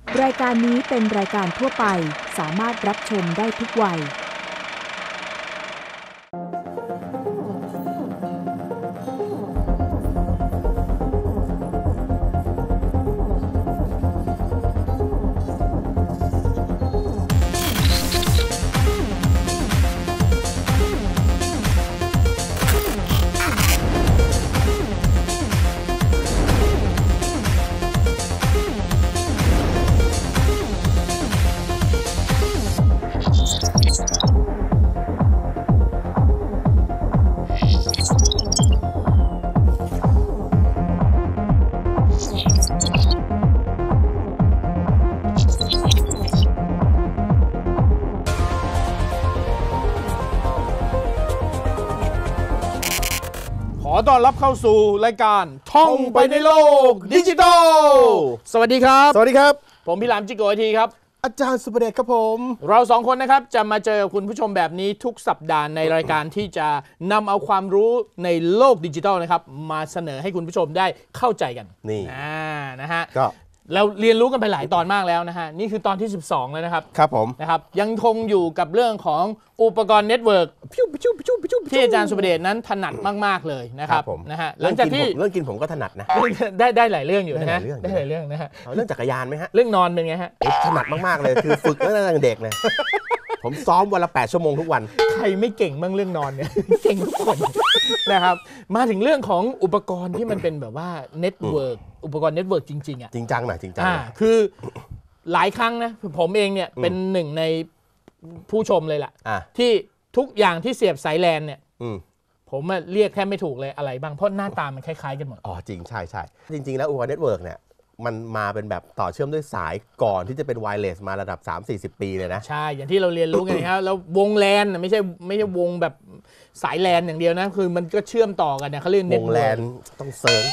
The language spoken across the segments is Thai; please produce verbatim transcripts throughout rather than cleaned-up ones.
รายการนี้เป็นรายการทั่วไปสามารถรับชมได้ทุกวัยขอต้อนรับเข้าสู่รายการท่องไปในโลกดิจิทัลสวัสดีครับสวัสดีครับผมพี่หลามจิโกะไอทีครับอาจารย์สุประเดชครับผมเราสองคนนะครับจะมาเจอคุณผู้ชมแบบนี้ทุกสัปดาห์ในรายการที่จะนำเอาความรู้ในโลกดิจิทัลนะครับมาเสนอให้คุณผู้ชมได้เข้าใจกันนี่อ่านะฮะก็เราเรียนรู้กันไปหลายตอนมากแล้วนะฮะนี่คือตอนที่สิบสองแล้วนะครับครับผมนะครับยังคงอยู่กับเรื่องของอุปกรณ์เน็ตเวิร์กที่อาจารย์สุประเดชนั้นถนัดมากๆเลยนะครับนะฮะหลังจากที่เรื่องกินผมก็ถนัดนะได้ได้หลายเรื่องอยู่นะฮะได้หลายเรื่องนะฮะเรื่องจักรยานไหมฮะเรื่องนอนเป็นไงฮะถนัดมากๆเลยคือฝึกตั้งแต่เด็กเลยผมซ้อมวันละแปดชั่วโมงทุกวันใครไม่เก่งบ้างเรื่องนอนเนี่ยเก่งทุกคนนะครับมาถึงเรื่องของอุปกรณ์ที่มันเป็นแบบว่าเน็ตเวิร์กอุปกรณ์เน็ตเวิร์กจริงๆอ่ะจริงจังหน่อยจริงจังคือหลายครั้งนะผมเองเนี่ยเป็นหนึ่งในผู้ชมเลยล่ะที่ทุกอย่างที่เสียบสายแลนเนี่ยผมเรียกแค่ไม่ถูกเลยอะไรบ้างเพราะหน้าตามันคล้ายๆกันหมดอ๋อจริงใช่ใช่จริงๆแล้วอุปกรณ์เน็ตเวิร์กเนี่ยมันมาเป็นแบบต่อเชื่อมด้วยสายก่อนที่จะเป็นไวเลสมาระดับ สามถึงสี่สิบ ปีเลยนะใช่อย่างที่เราเรียนรู้กันครับแล้ววงแลนไม่ใช่ไม่ใช่วงแบบสายแลนอย่างเดียวนะคือมันก็เชื่อมต่อกันเนี่ยเขาเรียกเน็ตวงแลนต้องเซิร์ง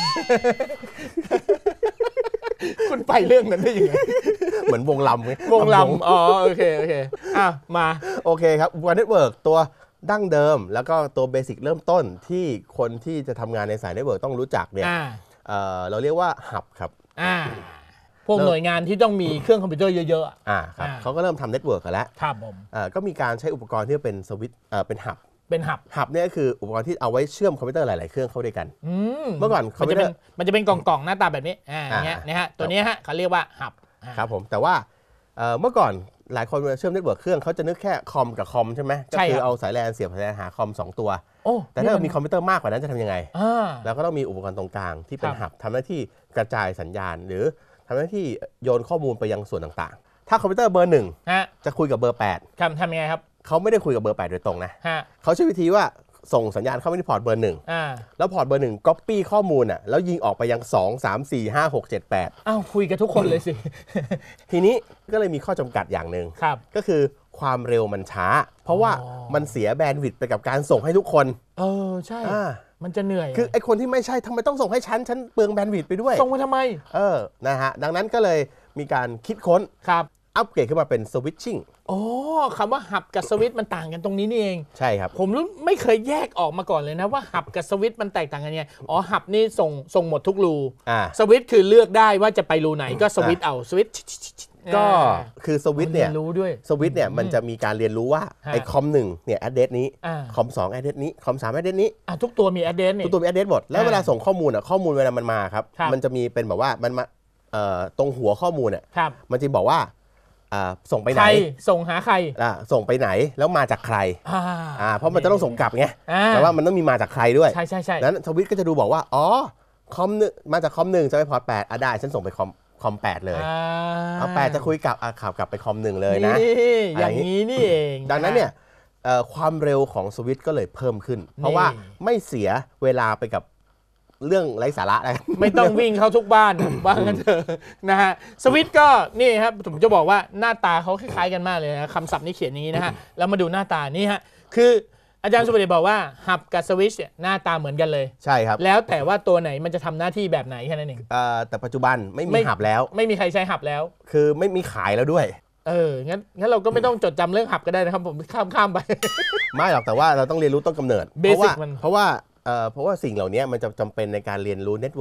คุณไปเรื่องนั้นได้ยังไงเหมือนวงลำไงวงลำอ๋อโอเคโอเคอ่ะมาโอเคครับอุปกรณ์เน็ตเวิร์กตัวดั้งเดิมแล้วก็ตัวเบสิกเริ่มต้นที่คนที่จะทำงานในสายเน็ตเวิร์กต้องรู้จักเนี่ยเราเรียกว่าฮับครับอ่าพวกหน่วยงานที่ต้องมีเครื่องคอมพิวเตอร์เยอะๆอ่าครับเขาก็เริ่มทำเน็ตเวิร์กกันแล้วครับผมอ่าก็มีการใช้อุปกรณ์ที่เป็นสวิตช์เอ่อเป็นฮับเป็นฮับฮับเนี่ยคืออุปกรณ์ที่เอาไว้เชื่อมคอมพิวเตอร์หลายๆเครื่องเข้าด้วยกันเมื่อก่อนมันจะเป็นมันจะเป็นกล่องๆหน้าตาแบบนี้อ่าอย่างเงี้ยนะฮะตัวนี้ฮะเขาเรียกว่าฮับครับผมแต่ว่าเมื่อก่อนหลายคนเวลาเชื่อมเน็ตเวิร์กเครื่องเขาจะนึกแค่คอมกับคอมใช่ไหมก็คือเอาสายแลนเสียบสายแลนหาคอมสองตัวแต่ถ้ามีคอมพิวเตอร์มากกว่านั้นจะทำยังไงแล้วก็ต้องมีอุปกรณ์ตรงกลางที่เป็นฮับทำหน้าที่กระจายสัญญาณหรือทำหน้าที่โยนข้อมูลไปยังส่วนต่างๆถ้าคอมพิวเตอร์เบอร์หนึ่งจะคุยกับเบอร์แปดทำทำยังไงครับเขาไม่ได้คุยกับเบอร์แปดโดยตรงนะเขาใช้วิธีว่าส่งสัญญาณเข้าไปที่พอร์ตเบอร์หนึ่งแล้วพอร์ตเบอร์หนึ่งก๊อปปี้ข้อมูลอ่ะแล้วยิงออกไปยังสอง สาม สี่ ห้า หก เจ็ด แปดอ้าวคุยกับทุกคนเลยสิทีนี้ก็เลยมีข้อจำกัดอย่างหนึ่งก็คือความเร็วมันช้าเพราะว่ามันเสียแบนด์วิดต์ไปกับการส่งให้ทุกคนเออใช่มันจะเหนื่อยคือไอคนที่ไม่ใช่ทำไมต้องส่งให้ฉันฉันเปลืองแบนด์วิดต์ไปด้วยส่งมาทำไมเออนะฮะดังนั้นก็เลยมีการคิดค้นครับอัปเกรดขึ้นมาเป็นสวิตชิ่งอ๋อคำว่าหับกับสวิตมันต่างกันตรงนี้นี่เองใช่ครับผมรู้ไม่เคยแยกออกมาก่อนเลยนะว่าหับกับสวิตมันแตกต่างกันยังไงอ๋อหับนี่ส่งส่งหมดทุกรูสวิตคือเลือกได้ว่าจะไปรูไหนก็สวิตเอาสวิตก็คือสวิตเนี่ยรู้ด้วยสวิตเนี่ยมันจะมีการเรียนรู้ว่าไอ้คอมหนึ่งเนี่ยแอดเดสนี้คอมสองแอดเดสนี้คอมสามแอดเดสนี้ทุกตัวมีแอดเดสนี่ทุกตัวมีแอดเดสหมดแล้วเวลาส่งข้อมูลอ่ะข้อมูลเวลามันมาครับมันจะมีเป็นแบบว่ามันมาตรงหัวข้อมูลอ่ะมันจะบอกว่าส่งไปไหนส่งหาใครส่งไปไหนแล้วมาจากใครเพราะมันจะต้องส่งกลับไงแต่ว่ามันต้องมีมาจากใครด้วยใช่ใช่ใช่นั้นสวิตก็จะดูบอกว่าอ๋อคอมหนึ่งมาจากคอมหนึ่งจะไปพอร์ตแปดอ่ะได้ฉันส่งไปคอมคอมแปดเลยเอาแปดจะคุยกับอ่ะขับกลับไปคอมหนึ่งเลยนะอย่างนี้นี่เองดังนั้นเนี่ยความเร็วของสวิตก็เลยเพิ่มขึ้นเพราะว่าไม่เสียเวลาไปกับเรื่องไร้สาระนะไม่ต้องวิ่งเข้าทุกบ้านบ้านกันเถอะนะฮะสวิตก็นี่ครับผมจะบอกว่าหน้าตาเขาคล้ายๆกันมากเลยนะคำศัพท์นี้เขียนอย่างนี้นะฮะแล้วมาดูหน้าตานี่ฮะคืออาจารย์สุประเดชบอกว่าฮับกับสวิตช์เนี่ยหน้าตาเหมือนกันเลยใช่ครับแล้วแต่ว่าตัวไหนมันจะทำหน้าที่แบบไหนแค่นั้นเองแต่ปัจจุบันไม่มีฮับแล้วไม่มีใครใช้ฮับแล้วคือไม่มีขายแล้วด้วยเอองั้นงั้นเราก็ไม่ต้องจดจำเรื่องฮับก็ได้นะครับผมข้ามข้ามไปไม่หรอกแต่ว่าเราต้องเรียนรู้ต้นกำเนิดเพราะว่าเพราะว่าเพราะว่าสิ่งเหล่านี้มันจะจำเป็นในการเรียนรู้เน็ตเวิร์ก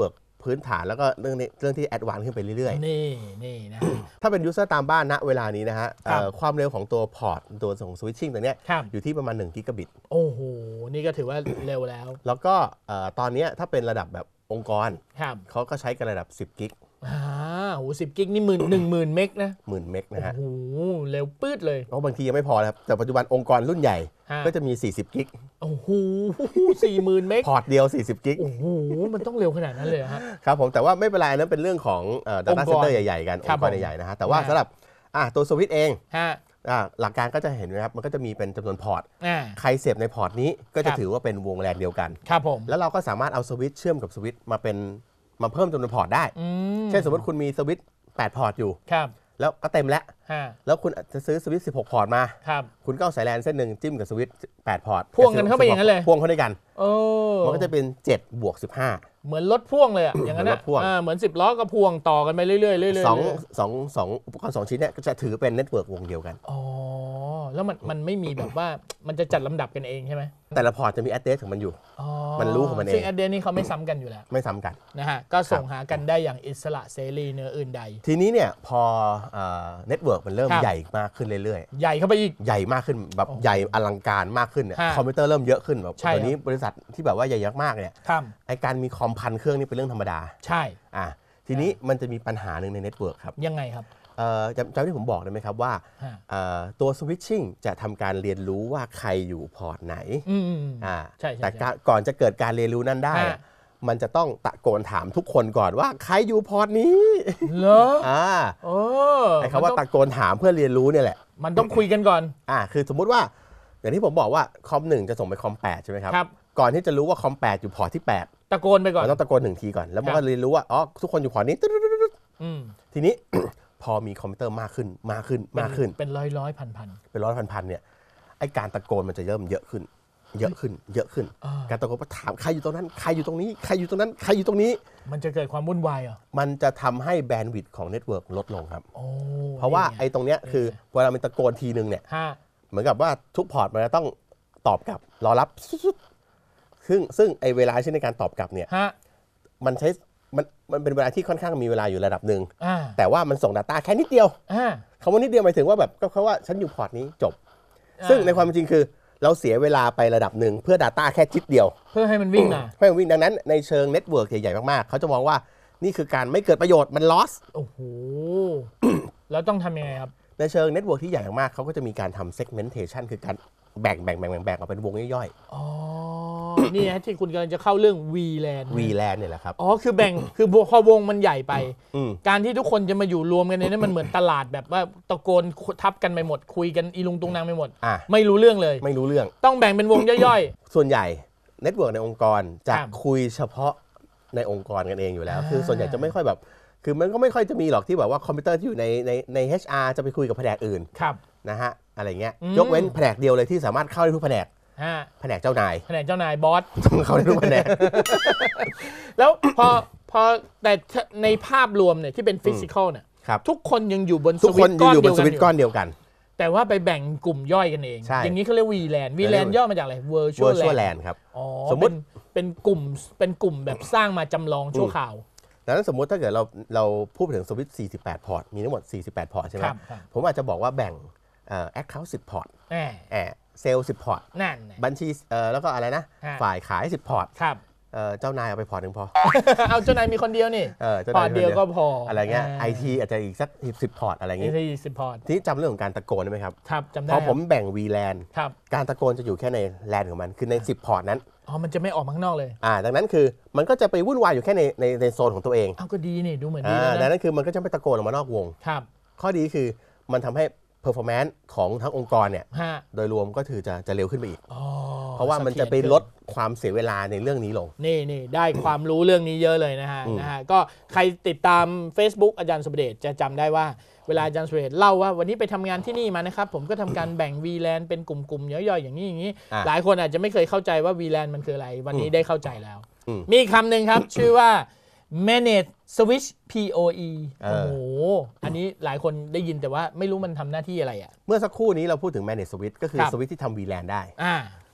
พื้นฐานแล้วก็เรื่องนี้เรื่องที่แอดวานซ์ขึ้นไปเรื่อยๆนี่นี่นะถ้าเป็นยูเซอร์ตามบ้านณเวลานี้นะฮะความเร็วของตัวพอร์ตตัวส่งสวิตชิ่งตัวเนี้ยอยู่ที่ประมาณหนึ่งกิกะบิตโอ้โหนี่ก็ถือว่าเร็วแล้วแล้วก็ตอนนี้ถ้าเป็นระดับแบบองค์กรเขาก็ใช้กันระดับสิบกิกอ่าโหสิบกิกนี่หมื่นหนึ่งหมื่นเมกนะหมื่นเมกนะฮะโอ้โหเร็วปื๊ดเลยเพราะบางทียังไม่พอครับแต่ปัจจุบันองค์กรรุ่นใหญ่ก็จะมีสี่สิบกิกโอ้โหสี่หมื่นเมกพอร์ตเดียวสี่สิบกิกโอ้โหมันต้องเร็วขนาดนั้นเลยฮะครับผมแต่ว่าไม่เป็นไรนั้นเป็นเรื่องของ data center ใหญ่ๆกันองค์กรใหญ่ๆนะฮะแต่ว่าสำหรับตัวสวิตช์เองหลักการก็จะเห็นนะครับมันก็จะมีเป็นจำนวนพอร์ตใครเสียบในพอร์ตนี้ก็จะถือว่าเป็นวงแลนเดียวกันครับผมแล้วเราก็สามารถเอาสวิตช์เชื่อมกับสวิตช์มาเป็นมาเพิ่มจำนวนพอร์ตได้เช่นสมมติคุณมีสวิตช์แปดพอร์ตอยู่แล้วก็เต็มแล้วแล้วคุณจะซื้อสวิตช์สิบหกพอร์ตมาคุณก็เอาสายแลนเส้นหนึ่งจิ้มกับสวิตช์แปดพอร์ตพ่วงกันเข้าไปอย่างนั้นเลยพ่วงเข้าด้วยกันมันก็จะเป็นเจ็ดบวกสิบห้าเหมือนรถพ่วงเลยอ่ะอย่างนั้นนะเหมือนสิบล้อก็พ่วงต่อกันไปเรื่อยๆเรื่อยๆสองสองสองอุปกรณ์สองชิ้นเนี่ยก็จะถือเป็นเน็ตเวิร์กวงเดียวกันอ๋อแล้วมันมันไม่มีแบบว่ามันจะจัดลำดับกันเองใช่ไหมแต่ละพอร์ตจะมี address ของมันอยู่มันรู้ของมันเองซึ่ง address นี่เขาไม่ซ้ำกันอยู่แล้วไม่ซ้ำกันนะฮะก็ส่งหากันได้อย่างอิสระเสรีเนื้ออื่นใดทีนี้เนี่ยพอเน็ตเวิร์กมันเริ่มใหญ่มากขึ้นเรื่อยๆใหญ่เข้าไปอีกใหญ่มากขึ้นแบบใหญ่อลังการมากขึ้นเนี่ยคอมพิวเตอร์เริ่มเยอะขึ้นแบบตอนนี้บริษัทที่แบบว่าใหญ่ยักษ์มากเนี่ยไอการมีคอมพันเครื่องนี่เป็นเรื่องธรรมดาใช่อ่ะทีนี้มันจะมีปัญหาหนึ่งในเน็ตเวิร์กครับยังไงครับจำจำที่ผมบอกได้ไหมครับว่าตัวสวิตชิ่งจะทำการเรียนรู้ว่าใครอยู่พอร์ตไหนอ่าแต่ก่อนจะเกิดการเรียนรู้นั้นได้มันจะต้องตะโกนถามทุกคนก่อนว่าใครอยู่พอร์ตนี้เหรออ่าไอ้คำว่าตะโกนถามเพื่อเรียนรู้เนี่ยแหละมันต้องคุยกันก่อนอ่าคือสมมุติว่าอย่างที่ผมบอกว่าคอมหนึ่งจะส่งไปคอมแปดใช่ไหมครับก่อนที่จะรู้ว่าคอมแปดอยู่พอร์ตที่แปดตะโกนไปก่อนต้องตะโกนหนึ่งทีก่อนแล้วมันก็เรียนรู้ว่าอ๋อทุกคนอยู่พอร์ตนี้ทีนี้พอมีคอมพิวเตอร์มากขึ้นมากขึ้นมากขึ้นเป็นร้อยร้อยพันพันเป็นร้อยพันพันเนี่ยไอการตะโกนมันจะเริ่มเยอะขึ้นเยอะขึ้นเยอะขึ้นการตะโกนถามใครอยู่ตรงนั้นใครอยู่ตรงนี้ใครอยู่ตรงนั้นใครอยู่ตรงนี้มันจะเกิดความวุ่นวายอ่ะมันจะทำให้แบนด์วิดต์ของเน็ตเวิร์กลดลงครับเพราะว่าไอตรงเนี้ยคือเวลามันตะโกนทีนึงเนี่ยเหมือนกับว่าทุกพอร์ตมันจะต้องตอบกลับรอรับซึ่งซึ่งไอเวลาใช้ในการตอบกลับเนี่ยมันใช้มันมันเป็นเวลาที่ค่อนข้างมีเวลาอยู่ระดับหนึ่งแต่ว่ามันส่ง Data แค่นิดเดียวคำว่านิดเดียวหมายถึงว่าแบบก็เพราะว่าฉันอยู่พอร์ตนี้จบซึ่งในความจริงคือเราเสียเวลาไประดับหนึ่งเพื่อ Data แค่จิ๊บเดียวเพื่อให้มันวิ่งนะเพื่อให้มันวิ่งดังนั้นในเชิงเน็ตเวิร์กใหญ่ๆมากๆเขาจะมองว่านี่คือการไม่เกิดประโยชน์มัน loss โอ้โหแล้วต้องทำยังไงครับในเชิงเน็ตเวิร์กที่ใหญ่มากเขาก็จะมีการทำ segmentation คือการแบ่งแบ่งแบ่งแบ่งออกเป็นวงย่อยๆอ๋อนี่ฮะที่คุณกำลังจะเข้าเรื่อง วี แลนวี แลน เนี่ยแหละครับอ๋อคือแบ่งคือพอวงมันใหญ่ไปการที่ทุกคนจะมาอยู่รวมกันในนั้นมันเหมือนตลาดแบบว่าตะโกนทับกันไปหมดคุยกันอีลุงตุงนางไปหมดไม่รู้เรื่องเลยไม่รู้เรื่องต้องแบ่งเป็นวงย่อยๆส่วนใหญ่เน็ตเวิร์กในองค์กรจะคุยเฉพาะในองค์กรกันเองอยู่แล้วคือส่วนใหญ่จะไม่ค่อยแบบคือมันก็ไม่ค่อยจะมีหรอกที่แบบว่าคอมพิวเตอร์ที่อยู่ในในใน เอช อาร์ จะไปคุยกับแผนกอื่นนะฮะอะไรเงี้ยยกเว้นแผนกเดียวเลยที่สามารถเข้าได้ทุกแผนกแผนกเจ้านายแผนกเจ้านายบอสต้องเข้าได้ทุกแผนกแล้วพอพอแต่ในภาพรวมเนี่ยที่เป็นฟิสิกอลเนี่ยทุกคนยังอยู่บนสวิตช์ก้อนเดียวกันก้อนเดียวกันแต่ว่าไปแบ่งกลุ่มย่อยกันเองอย่างนี้เขาเรียก วี แลน วี แลน ย่อมาจากอะไร Virtual แลน ครับสมมติเป็นกลุ่มเป็นกลุ่มแบบสร้างมาจำลองชั่วคราวดังนั้นสมมติถ้าเกิดเราเราพูดถึงสวิตช์สี่สิบแปดพอร์ตมีทั้งหมดสี่สิบแปดพอร์ตใช่ไหมผมอาจจะบอกว่าแบ่งเอ่อ account สิบพอร์ตแอร์เซลล์สิบพอร์ตบัญชีเอ่อแล้วก็อะไรนะฝ่ายขายสิบพอร์ตเอ่อเจ้านายเอาไปพอร์ตนึงพอเอาเจ้านายมีคนเดียวนี่พอร์ตเดียวก็พออะไรเงี้ย ไอ ที อาจจะอีกสักสิบพอร์ตอะไรเงี้ยสิบพอร์ตที่จำเรื่องของการตะโกนได้ไหมครับครับจำได้พอผมแบ่ง วี แลน การตะโกนจะอยู่แค่ในแลนของมันคือในสิบพอร์ตนั้นอ๋อมันจะไม่ออกข้างนอกเลยอ่าดังนั้นคือมันก็จะไปวุ่นวายอยู่แค่ในในในโซนของตัวเองอ้าวก็ดีนี่ดูเหมือนดีนะดังนั้นคือมันก็จะไม่ตะโกนออกมานอกวงครับข้อดีคือมันทำให้ performance ของทั้งองค์กรเนี่ยโดยรวมก็ถือจะจะเร็วขึ้นไปอีกเพราะว่ามันจะไปลดความเสียเวลาในเรื่องนี้ลงนี่นี่ได้ความรู้เรื่องนี้เยอะเลยนะฮะนะฮะก็ใครติดตาม Facebook อาจารย์สุประเดชจะจำได้ว่าเวลาอาจารย์สุประเดชเล่าว่าวันนี้ไปทำงานที่นี่มานะครับผมก็ทำการแบ่ง วี แลน เป็นกลุ่มๆย่อยๆอย่างนี้อย่างนี้หลายคนอาจจะไม่เคยเข้าใจว่า วี แลน มันคืออะไรวันนี้ได้เข้าใจแล้วมีคำหนึ่งครับชื่อว่า manage switch พี โอ อี โอ้โหอันนี้หลายคนได้ยินแต่ว่าไม่รู้มันทำหน้าที่อะไรอ่ะเมื่อสักครู่นี้เราพูดถึง manage switch ก็คือสวิตช์ที่ทำ วี แลน ได้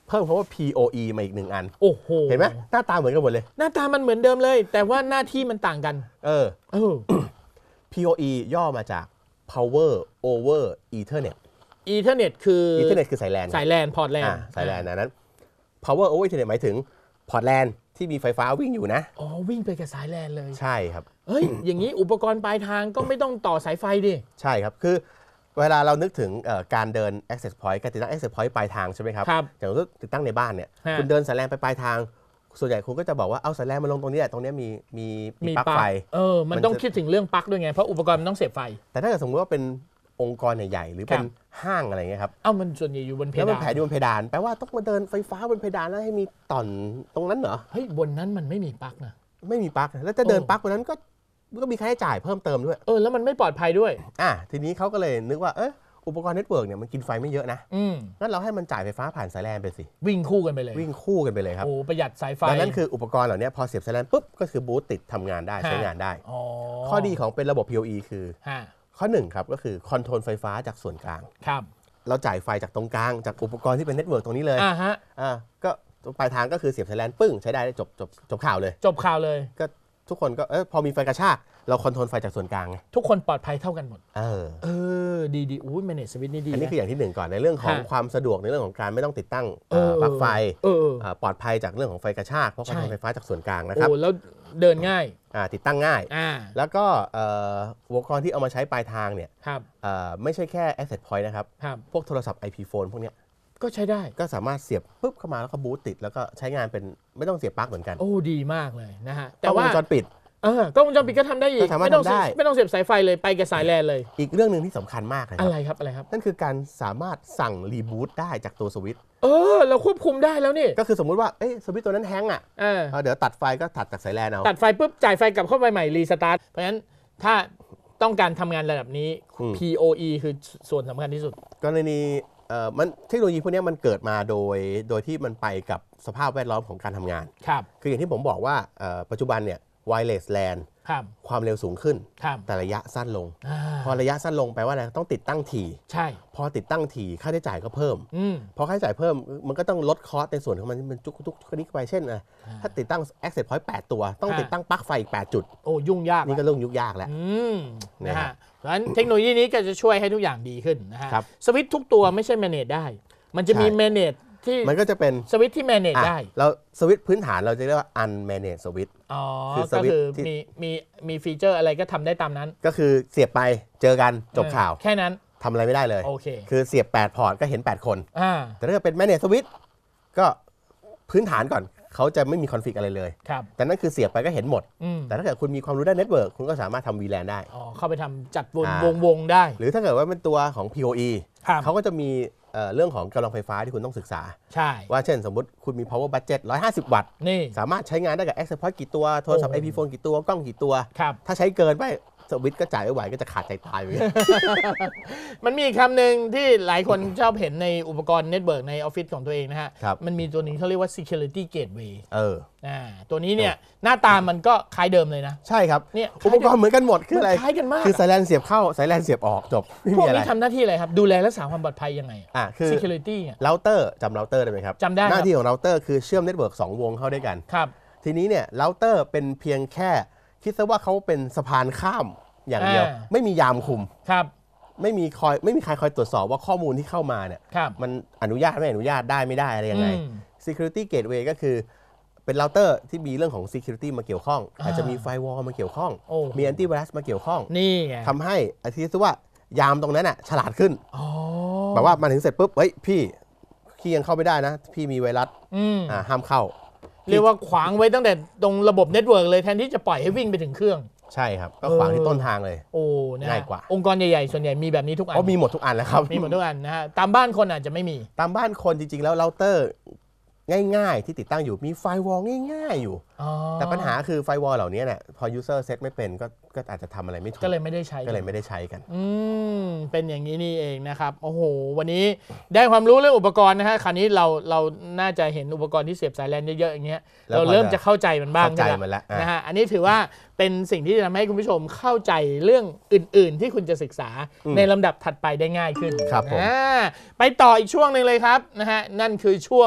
เพิ่มคำว่า พี โอ อี มาอีกหนึ่งอันโอ้โหเห็นไหมหน้าตาเหมือนกันหมดเลยหน้าตามันเหมือนเดิมเลยแต่ว่าหน้าที่มันต่างกันเออเออ พี โอ อี ย่อมาจาก power over ethernet ethernet คือ ethernet คือสายแลนสายแลนพอร์ตแลนสายแลนนั้น power over ethernet หมายถึงพอร์ตแลนที่มีไฟฟ้าวิ่งอยู่นะอ๋อวิ่งไปกับสายแลนเลยใช่ครับเฮ้ยอย่างนี้อุปกรณ์ปลายทางก็ไม่ต้องต่อสายไฟดิใช่ครับคือเวลาเรานึกถึงการเดิน access point การติดตั้ง access point ปลายทางใช่ไหมครับอย่างเราติดตั้งในบ้านเนี่ยคุณเดินสายแลนไปปลายทางส่วนใหญ่คุณก็จะบอกว่าเอาสายแลนมาลงตรงนี้แหละตรงนี้มีมีมีปลั๊กไฟเออมันต้องคิดถึงเรื่องปลั๊กด้วยไงเพราะอุปกรณ์มันต้องเสียบไฟแต่ถ้าเกิดสมมติว่าเป็นองค์กรใหญ่ๆหรือเป็นห้างอะไรเงี้ยครับเอ้ามันส่วนใหญ่อยู่บนเพดานแล้วมันแผนอยู่บนเพดานแปลว่าต้องมาเดินไฟฟ้าบนเพดานแล้วให้มีต่อนตรงนั้นเหรอเฮ้ยบนนั้นมันไม่มีปลั๊กนะไม่มีปลั๊กแล้วจะเดินปลั๊กบนนั้นก็ก็มีค่าใช้จ่ายเพิ่มเติมด้วยเออแล้วมันไม่ปลอดภัยด้วยอ่ะทีนี้เขาก็เลยนึกว่าเอออุปกรณ์เน็ตเวิร์กเนี่ยมันกินไฟไม่เยอะนะงั้นเราให้มันจ่ายไฟฟ้าผ่านสายแลนไปสิวิ่งคู่กันไปเลยวิ่งคู่กันไปเลยครับโอ้ประหยัดสายไฟดังนั้นคืออุปกรณ์เหล่านี้พอเสียบสายแลนปุ๊บก็คือบูตติดทำงานได้ใช้งานได้ข้อดีของเป็นระบบ พี โอ อี คือข้อหนึ่งครับก็คือคอนโทรลไฟฟ้าจากส่วนกลางครับเราจ่ายไฟจากตรงกลางจากอุปกรณ์ที่เป็นเน็ตเวิร์กตรงนี้เลยอ่าฮะอ่าก็ปลายทางก็คือเสียบสายแลนปึ้งใช้ได้จบจบจบข่าวเลยจบข่าวเลยก็ทุกคนก็เออพอมีไฟกระชากเราคอนโทรลไฟจากส่วนกลางไงทุกคนปลอดภัยเท่ากันหมดเออเออดีดีอุ้ยแมเนจสวิตช์นี่ดีอันนี้คืออย่างที่หนึ่งก่อนในเรื่องของความสะดวกในเรื่องของการไม่ต้องติดตั้งปลั๊กไฟปลอดภัยจากเรื่องของไฟกระชากเพราะคอนโทรลไฟฟ้าจากส่วนกลางนะครับโอ้แล้วเดินง่ายติดตั้งง่ายแล้วก็อุปกรณ์ที่เอามาใช้ปลายทางเนี่ยไม่ใช่แค่ access point นะครับพวกโทรศัพท์ ไอ พี phone พวกเนี้ยก็ใช้ได้ก็สามารถเสียบปุ๊บเข้ามาแล้วก็บูตติดแล้วก็ใช้งานเป็นไม่ต้องเสียบปลั๊กเหมือนกันโอ้ดีมากเลยนะฮะแต่ว่าวงจรปิดเออกล้องวงจรปิดก็ทำได้อีกไม่ต้องไม่ต้องเสียบสายไฟเลยไปกับสายแลนเลยอีกเรื่องหนึ่งที่สำคัญมากเลยอะไรครับอะไรครับนั่นคือการสามารถสั่งรีบูตได้จากตัวสวิตช์เออเราควบคุมได้แล้วนี่ก็คือสมมุติว่าเอ้สวิตช์ตัวนั้นแฮงก์อ่ะเออเดี๋ยวตัดไฟก็ตัดจากสายแลนเอาตัดไฟปุ๊บจ่ายไฟกลับเข้าไปใหม่รีสตาร์ทเพราะฉะนั้นถ้าต้องการทำงานระดับนี้ พี โอ อี คือส่วนสำคัญที่สุดกรณีเอ่อมันเทคโนโลยีพวกนี้มันเกิดมาโดยโดยที่มันไปกับสภาพแวดล้อมของการทำงานครับคืออย่างที่ผมบอกว่าปัจจุบันเนี่ย wireless LAN ความเร็วสูงขึ้นแต่ระยะสั้นลงพอระยะสั้นลงแปลว่าอะไรต้องติดตั้งถี่ใช่พอติดตั้งถี่ค่าใช้จ่ายก็เพิ่มพอค่าใช้จ่ายเพิ่มมันก็ต้องลดคอสในส่วนของมันมันทุกทุกชนิดไปเช่นถ้าติดตั้ง access point แปดตัวต้องติดตั้งปลั๊กไฟอีกแปดจุดโอ้ยุ่งยากนี่ก็เรื่องยุ่งยากแล้วนะฮะเพราะฉะนั้นเทคโนโลยีนี้ก็จะช่วยให้ทุกอย่างดีขึ้นนะฮะสวิตช์ทุกตัวไม่ใช่ manage ได้มันจะมี manage ที่มันก็จะเป็นสวิตช์ที่ manage ได้เราสวิตช์พื้นฐานเราจะเรียกว่า unmanaged switch อ๋อก็คือมีมีมีฟีเจอร์อะไรก็ทำได้ตามนั้นก็คือเสียบไปเจอกันจบข่าวแค่นั้นทำอะไรไม่ได้เลยโอเคคือเสียบแปดพอร์ตก็เห็นแปดคนแต่ถ้าเกิดเป็น managed switch ก็พื้นฐานก่อนเขาจะไม่มีคอนฟิกอะไรเลยแต่นั่นคือเสียบไปก็เห็นหมดแต่ถ้าเกิดคุณมีความรู้ด้านเน็ตเวิร์กคุณก็สามารถทำ วี แลน ได้อ๋อเข้าไปทำจัดวงวงวงได้หรือถ้าเกิดว่าเป็นตัวของ พี โอ อี เขาก็จะมีเรื่องของกำลังไฟฟ้าที่คุณต้องศึกษาใช่ว่าเช่นสมมติคุณมี power budget หนึ่งร้อยห้าสิบ วัตต์นี่สามารถใช้งานได้กับ access point กี่ตัวโทรศัพท์ ไอ พี phone กี่ตัวกล้องกี่ตัวถ้าใช้เกินไปสวิตช์ก็จ่ายไม่ไหวก็จะขาดใจตายไปมันมีคำหนึ่งที่หลายคนชอบเห็นในอุปกรณ์เน็ตเวิร์กในออฟฟิศของตัวเองนะฮะมันมีตัวนี้เขาเรียกว่า security gateway เอออ่าตัวนี้เนี่ยหน้าตามันก็คล้ายเดิมเลยนะใช่ครับเนี่ยอุปกรณ์เหมือนกันหมดคืออะไรคล้ายกันมากคือสายแลนเสียบเข้าสายแลนเสียบออกจบพวกนี้ทำหน้าที่อะไรครับดูแลรักษาความปลอดภัยยังไงอ่าคือ security เราเตอร์จำเราเตอร์ได้ไหมครับจำได้หน้าที่ของเราเตอร์คือเชื่อมเน็ตเวิร์กสองวงเข้าด้วยกันครับทีนี้เนี่ยเราเตอร์เป็นเพียงแค่คิดซะว่าเขาเป็นสะพานข้ามอย่างเดียวไม่มียามคุมครับไม่มีคอยไม่มีใครคอยตรวจสอบว่าข้อมูลที่เข้ามาเนี่ยมันอนุญาตไม่อนุญาตได้ไม่ได้อะไรยังไง security gateway ก็คือเป็นเราเตอร์ที่มีเรื่องของ security มาเกี่ยวข้องอาจจะมี firewall มาเกี่ยวข้องมี antivirus มาเกี่ยวข้องนี่ไงทำให้อาทิตย์ว่ายามตรงนั้นน่ะฉลาดขึ้นแบบว่ามาถึงเสร็จปุ๊บเฮ้ยพี่พี่ยังเข้าไม่ได้นะพี่มีไวรัสอ่าห้ามเข้าเรียกว่าขวางไว้ตั้งแต่ตรงระบบเน็ตเวิร์กเลยแทนที่จะปล่อยให้วิ่งไปถึงเครื่องใช่ครับก็ขวางที่ต้นทางเลยโอ้ง่ายกว่าองค์กรใหญ่ๆส่วนใหญ่มีแบบนี้ทุกอันอ๋อมีหมดทุกอันแล้วครับมีหมดทุกอันนะฮะตามบ้านคนอาจจะไม่มีตามบ้านคนจริงๆแล้วเราเตอร์ง่ายๆที่ติดตั้งอยู่มีไฟวอลง่ายๆอยู่แต่ปัญหาคือไฟวอลเหล่านี้เนี่ยพอยูเซอร์เซตไม่เป็นก็ก็อาจจะทำอะไรไม่ถูกก็เลยไม่ได้ใช้ก็เลยไม่ได้ใช้กันอืมเป็นอย่างนี้นี่เองนะครับโอ้โหวันนี้ได้ความรู้เรื่องอุปกรณ์นะฮะคราวนี้เราเราน่าจะเห็นอุปกรณ์ที่เสียบสายแลนเยอะๆอย่างเงี้ยเราเริ่มจะเข้าใจมันบ้างแล้วนะฮะอันนี้ถือว่าเป็นสิ่งที่จะทำให้คุณผู้ชมเข้าใจเรื่องอื่นๆที่คุณจะศึกษาในลำดับถัดไปได้ง่ายขึ้นครับผมไปต่ออีกช่วงหนึ่งเลยครับนะฮะนั่นคือช่วง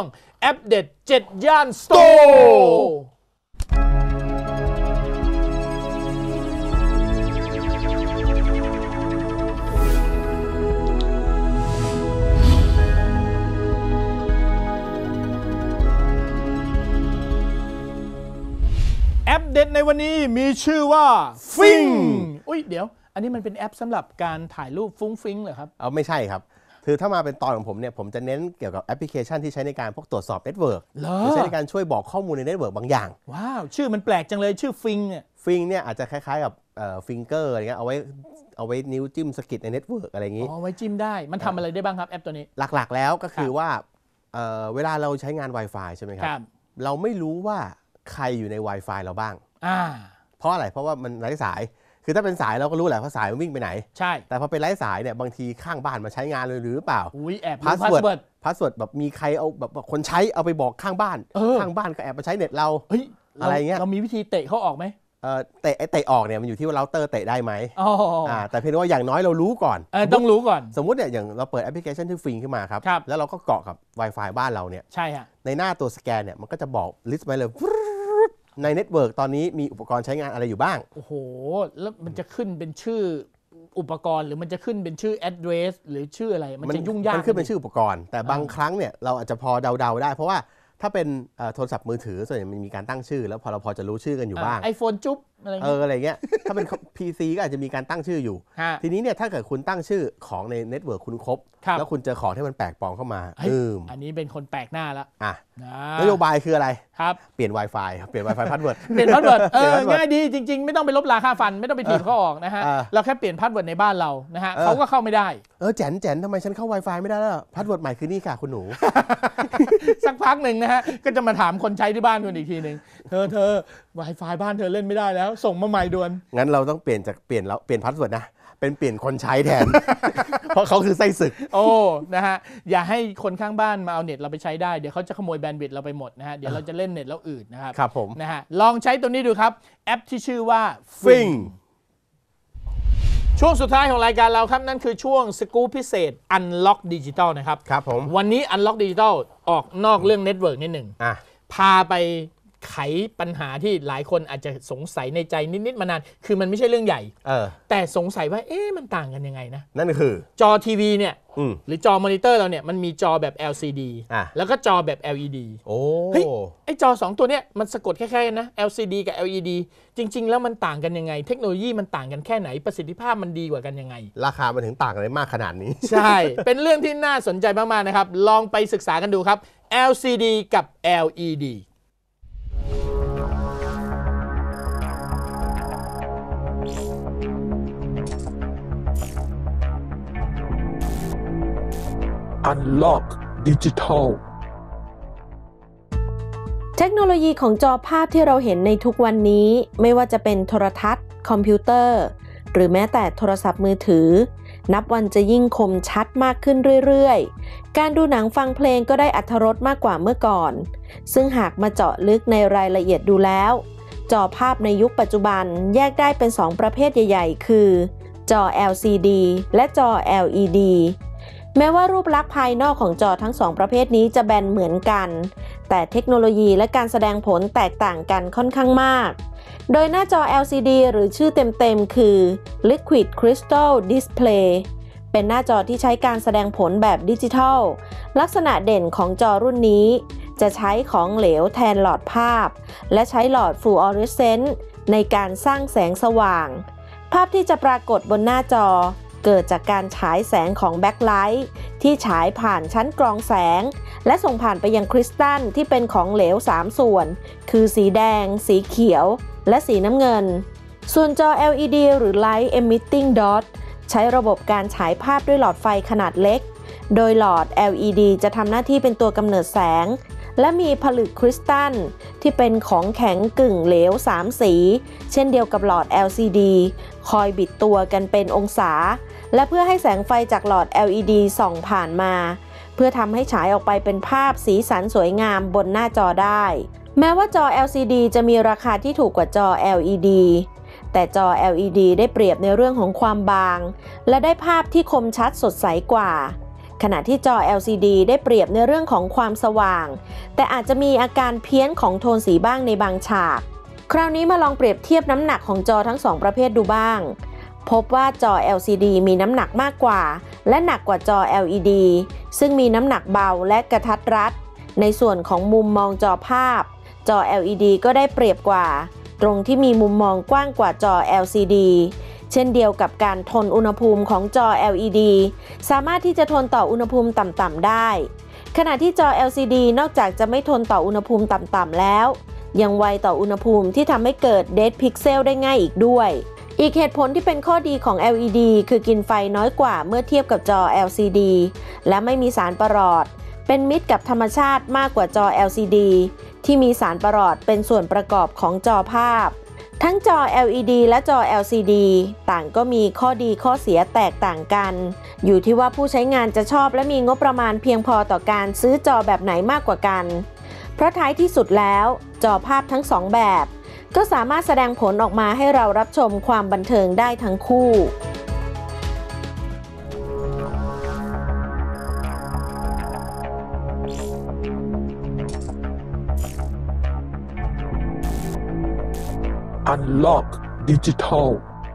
แอปเด็ดเจ็ดย่านสโตร์แอปเด็ดในวันนี้มีชื่อว่าฟิงอุ้ยเดี๋ยวอันนี้มันเป็นแอปสำหรับการถ่ายรูปฟุ้งฟิ้งเหรอครับเอาไม่ใช่ครับคือถ้ามาเป็นตอนของผมเนี่ยผมจะเน้นเกี่ยวกับแอปพลิเคชันที่ใช้ในการพวกตรวจสอบเน็ตเวิร์กหรือใช้ในการช่วยบอกข้อมูลในเน็ตเวิร์กบางอย่างว้าวชื่อมันแปลกจังเลยชื่อฟิงเนี่ยฟิงเนี่ยอาจจะคล้ายๆกับฟิงเกอร์อะไรเงี้ยเอาไว้เอาไว้นิ้วจิ้มสกิดในเน็ตเวิร์กอะไรอย่างงี้อ๋อไว้จิ้มได้มันทำอะไรได้บ้างครับแอปตัวนี้หลักๆแล้วก็คือว่าเวลาเราใช้งาน Wi-Fi ใช่ไหมครับเราไม่รู้ว่าใครอยู่ใน Wi-Fi เราบ้างเพราะอะไรเพราะว่ามันไร้สายคือถ้าเป็นสายเราก็รู้แหละว่าสายมันวิ่งไปไหนใช่แต่พอเป็นไร้สายเนี่ยบางทีข้างบ้านมาใช้งานเลยหรือเปล่าอุ้ยแอบพาสเวิร์ดพาสเวิร์ดแบบมีใครเอาแบบคนใช้เอาไปบอกข้างบ้านข้างบ้านก็แอบมาใช้เน็ตเราอะไรเงี้ยเรามีวิธีเตะเขาออกไหมเออเตะเตะออกเนี่ยมันอยู่ที่ว่าเราเตอร์เตะได้ไหมอ๋อแต่เพียงว่าอย่างน้อยเรารู้ก่อนต้องรู้ก่อนสมมุติเนี่ยอย่างเราเปิดแอปพลิเคชันที่ฟิงขึ้นมาครับแล้วเราก็เกาะกับ Wi-Fi บ้านเราเนี่ยใช่ฮะในหน้าตัวสแกนเนี่ยมันก็จะบอกลิสต์ไว้เลยในเน็ตเวิร์กตอนนี้มีอุปกรณ์ใช้งานอะไรอยู่บ้างโอ้โหแล้วมันจะขึ้นเป็นชื่ออุปกรณ์หรือมันจะขึ้นเป็นชื่อ address หรือชื่ออะไรมันจะยุ่งยากมันขึ้นเป็นชื่ออุปกรณ์แต่บางครั้งเนี่ยเราอาจจะพอเดาๆได้เพราะว่าถ้าเป็นโทรศัพท์มือถือส่วนใหญ่มันมีการตั้งชื่อแล้วพอเราพอจะรู้ชื่อกันอยู่บ้าง iPhone จุ๊บอะไรเอออะไรเงี้ยถ้าเป็น พี ซี ก็อาจจะมีการตั้งชื่ออยู่ทีนี้เนี่ยถ้าเกิดคุณตั้งชื่อของในเน็ตเวิร์กคุณครบแล้วคุณเจอของที่มันแปลกปลอมเข้ามาอันนี้เป็นคนแปลกหน้าแล้วอ่ะนโยบายคืออะไรครับเปลี่ยน Wi-Fi เปลี่ยน Wi-Fi พาสเวิร์ดเปลี่ยนพาสเวิร์ดเออง่ายดีจริงๆไม่ต้องไปลบราค่าฟันไม่ต้องไปถีบเขาออกนะฮะเราแค่เปลี่ยนพาสเวิร์ดในบ้านเรานะฮะเขาก็เข้าไม่ได้เออแจ๋นแจ๋นทำไมฉันเข้า Wi-Fi ไม่ได้แล้วพาสเวิร์ดใหม่คือนี่ค่ะคุณหนูสักพักหนึ่งนะฮะก็จะมาถามคนใช้ที่บ้านคุณอีกทีหนึ่งเธอเธอ Wi-Fi บ้านเธอเล่นไม่ได้แล้วส่งมาใหม่ด่วนงั้นเราต้องเปลี่ยนจากเปลี่ยนแล้วเปลี่ยนพาสเวิร์ดนะเป็นเปลี่ยนคนใช้แทน เพราะเขาคือไส้ศึกโอ้นะฮะอย่าให้คนข้างบ้านมาเอาเน็ตเราไปใช้ได้เดี๋ยวเขาจะขโมยแบนด์วิดต์เราไปหมดนะฮะเดี๋ยวเราจะเล่นเน็ตแล้วอืดนะครับครับผมนะฮะลองใช้ตัวนี้ดูครับแอปที่ชื่อว่า Fing ช่วงสุดท้ายของรายการเราครับนั่นคือช่วงสกู๊ปพิเศษ Unlock Digital นะครับครับผมวันนี้ Unlock Digital ออกนอกเรื่องเน็ตเวิร์กนิดหนึ่งพาไปไขปัญหาที่หลายคนอาจจะสงสัยในใจนิดๆมานานคือมันไม่ใช่เรื่องใหญ่แต่สงสัยว่าเอ๊ะมันต่างกันยังไงนะนั่นคือจอทีวีเนี่ยหรือจอมอนิเตอร์เราเนี่ยมันมีจอแบบ แอล ซี ดี แล้วก็จอแบบ แอล อี ดีโอ้เฮ้ยไอจอสองตัวเนี้ยมันสะกดคล้ายๆกันนะ แอล ซี ดี กับ แอล อี ดี จริงๆแล้วมันต่างกันยังไงเทคโนโลยีมันต่างกันแค่ไหนประสิทธิภาพมันดีกว่ากันยังไงราคามันถึงต่างกันมากขนาดนี้ใช่เป็นเรื่องที่น่าสนใจมากๆนะครับลองไปศึกษากันดูครับ แอล ซี ดี กับ แอล อี ดี Unlock Digital เทคโนโลยีของจอภาพที่เราเห็นในทุกวันนี้ไม่ว่าจะเป็นโทรทัศน์คอมพิวเตอร์หรือแม้แต่โทรศัพท์มือถือนับวันจะยิ่งคมชัดมากขึ้นเรื่อยๆการดูหนังฟังเพลงก็ได้อรรถรสมากกว่าเมื่อก่อนซึ่งหากมาเจาะลึกในรายละเอียดดูแล้วจอภาพในยุคปัจจุบันแยกได้เป็นสองประเภทใหญ่ๆคือจอ แอล ซี ดี และจอ แอล อี ดี แม้ว่ารูปลักษณ์ภายนอกของจอทั้งสองประเภทนี้จะแบนเหมือนกันแต่เทคโนโลยีและการแสดงผลแตกต่างกันค่อนข้างมากโดยหน้าจอ แอล ซี ดี หรือชื่อเต็มๆคือ Liquid Crystal Display เป็นหน้าจอที่ใช้การแสดงผลแบบดิจิทัลลักษณะเด่นของจอรุ่นนี้จะใช้ของเหลวแทนหลอดภาพและใช้หลอดฟลูออเรสเซนต์ในการสร้างแสงสว่างภาพที่จะปรากฏบนหน้าจอเกิดจากการฉายแสงของแบ็คไลท์ที่ฉายผ่านชั้นกรองแสงและส่งผ่านไปยังคริสตัลที่เป็นของเหลวสามส่วนคือสีแดงสีเขียวและสีน้ำเงินส่วนจอ แอล อี ดี หรือ Light Emitting Dot ใช้ระบบการฉายภาพด้วยหลอดไฟขนาดเล็กโดยหลอด แอล อี ดี จะทำหน้าที่เป็นตัวกำเนิดแสงและมีผลึกคริสตัลที่เป็นของแข็งกึ่งเหลวสามสีเช่นเดียวกับหลอด แอล ซี ดี คอยบิดตัวกันเป็นองศาและเพื่อให้แสงไฟจากหลอด แอล อี ดี ส่องผ่านมาเพื่อทำให้ฉายออกไปเป็นภาพสีสันสวยงามบนหน้าจอได้แม้ว่าจอ แอล ซี ดี จะมีราคาที่ถูกกว่าจอ แอล อี ดี แต่จอ แอล อี ดี ได้เปรียบในเรื่องของความบางและได้ภาพที่คมชัดสดใสกว่าขณะที่จอ แอล ซี ดี ได้เปรียบในเรื่องของความสว่างแต่อาจจะมีอาการเพี้ยนของโทนสีบ้างในบางฉากคราวนี้มาลองเปรียบเทียบน้ำหนักของจอทั้งสองประเภทดูบ้างพบว่าจอ แอล ซี ดี มีน้ำหนักมากกว่าและหนักกว่าจอ แอล อี ดี ซึ่งมีน้ำหนักเบาและกระทัดรัดในส่วนของมุมมองจอภาพจอ แอล อี ดี ก็ได้เปรียบกว่าตรงที่มีมุมมองกว้างกว่าจอ แอล ซี ดี เช่นเดียวกับการทนอุณหภูมิของจอ แอล อี ดี สามารถที่จะทนต่ออุณหภูมิต่ำๆได้ขณะที่จอ แอล ซี ดี นอกจากจะไม่ทนต่ออุณหภูมิต่ำๆแล้วยังไวต่ออุณหภูมิที่ทำให้เกิด Dead Pixel ได้ง่ายอีกด้วยอีกเหตุผลที่เป็นข้อดีของ แอล อี ดี คือกินไฟน้อยกว่าเมื่อเทียบกับจอ แอล ซี ดี และไม่มีสารประหลอดเป็นมิตรกับธรรมชาติมากกว่าจอ แอล ซี ดี ที่มีสารประหลอดเป็นส่วนประกอบของจอภาพทั้งจอ แอล อี ดี และจอ แอล ซี ดี ต่างก็มีข้อดีข้อเสียแตกต่างกันอยู่ที่ว่าผู้ใช้งานจะชอบและมีงบประมาณเพียงพอต่อการซื้อจอแบบไหนมากกว่ากันเพราะท้ายที่สุดแล้วจอภาพทั้งสองแบบก็สามารถแสดงผลออกมาให้เรารับชมความบันเทิงได้ทั้งคู่ Unlock Digital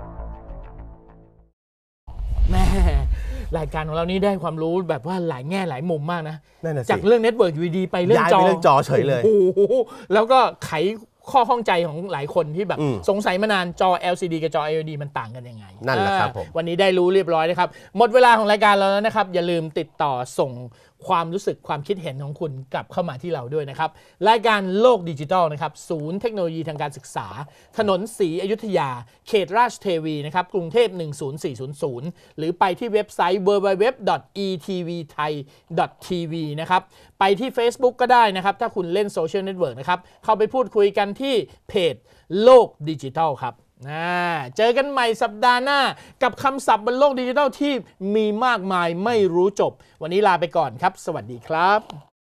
แม่รายการของเรานี่ได้ความรู้แบบว่าหลายแง่หลายมุมมากนะนั่นน่ะสิจากเรื่องเน็ตเวิร์กอยู่ดีๆไปเรื่องย้ายจอไปเรื่องจอเฉยเลยโอ้โหแล้วก็ไขข้อข้องใจของหลายคนที่แบบอืมสงสัยมานานจอ แอล ซี ดี กับจอ แอล อี ดี มันต่างกันยังไงนั่นแหละครับผมอ่าวันนี้ได้รู้เรียบร้อยนะครับหมดเวลาของรายการเราแล้วนะครับอย่าลืมติดต่อส่งความรู้สึกความคิดเห็นของคุณกลับเข้ามาที่เราด้วยนะครับรายการโลกดิจิทัลนะครับศูนย์เทคโนโลยีทางการศึกษาถนนศรีอยุธยาเขตราชเทวีนะครับกรุงเทพหนึ่งศูนย์สี่ศูนย์ศูนย์หรือไปที่เว็บไซต์ ดับเบิลยู ดับเบิลยู ดับเบิลยู ดอท อี ที วี ไทย ดอท ที วี นะครับไปที่ Facebook ก็ได้นะครับถ้าคุณเล่นโซเชียลเน็ตเวิร์กนะครับเข้าไปพูดคุยกันที่เพจโลกดิจิทัลครับเจอกันใหม่สัปดาห์หน้ากับคำศัพท์บนโลกดิจิทัลที่มีมากมายไม่รู้จบวันนี้ลาไปก่อนครับสวัสดีครับ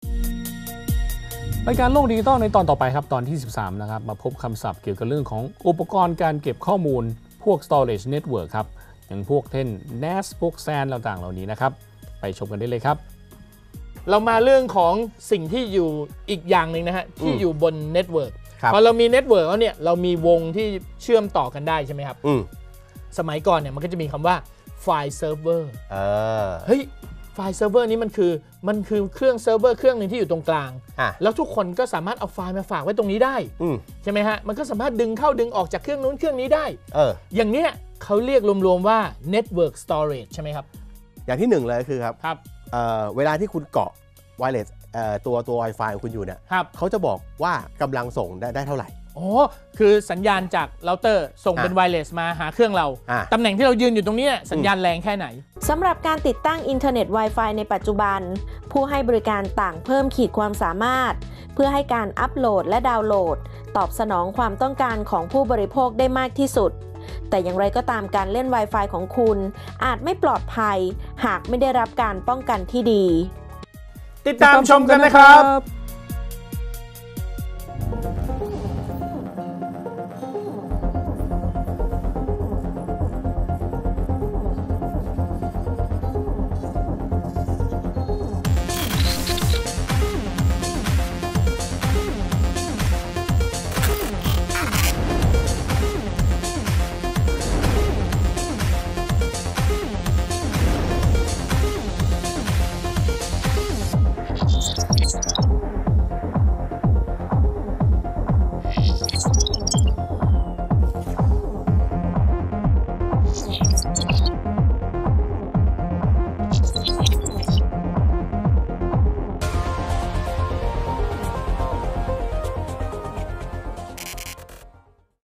รายการโลกดิจิทัลในตอนต่อไปครับตอนที่สิบสามนะครับมาพบคำศัพท์เกี่ยวกับเรื่องของอุปกรณ์การเก็บข้อมูลพวก storage network ครับอย่างพวกเช่น เน เอ เอส พวก แซน ต่างๆเหล่านี้นะครับไปชมกันได้เลยครับเรามาเรื่องของสิ่งที่อยู่อีกอย่างหนึ่งนะฮะที่อยู่บนเน็ตเวิร์กพอเรามีเน็ตเวิร์กแล้วเนี่ยเรามีวงที่เชื่อมต่อกันได้ใช่ไหมครับสมัยก่อนเนี่ยมันก็จะมีคำว่าไฟล์เซิร์ฟเวอร์เฮ้ยไฟล์เซิร์ฟเวอร์นี้มันคือมันคือเครื่องเซิร์ฟเวอร์เครื่องหนึ่งที่อยู่ตรงกลางแล้วทุกคนก็สามารถเอาไฟล์มาฝากไว้ตรงนี้ได้ใช่ไหมฮะมันก็สามารถดึงเข้าดึงออกจากเครื่องนู้นเครื่องนี้ได้เอออย่างเนี้ยเขาเรียกรวมๆว่า Network Storage ใช่ไหมครับอย่างที่หนึ่งเลยคือครับครับเ, เวลาที่คุณเกาะไวเลสตัวตัว Wi-Fi ของคุณอยู่เนี่ยเขาจะบอกว่ากำลังส่งได้ได้เท่าไหร่อ๋อคือสัญญาณจากเราเตอร์ส่งเป็นไวเลสมาหาเครื่องเราตำแหน่งที่เรายืนอยู่ตรงนี้สัญญาณแรงแค่ไหนสำหรับการติดตั้งอินเทอร์เน็ต Wi-Fi ในปัจจุบันผู้ให้บริการต่างเพิ่มขีดความสามารถเพื่อให้การอัปโหลดและดาวน์โหลดตอบสนองความต้องการของผู้บริโภคได้มากที่สุดแต่อย่างไรก็ตามการเล่น Wi-Fi ของคุณอาจไม่ปลอดภัยหากไม่ได้รับการป้องกันที่ดีติดตามชมกันนะครับ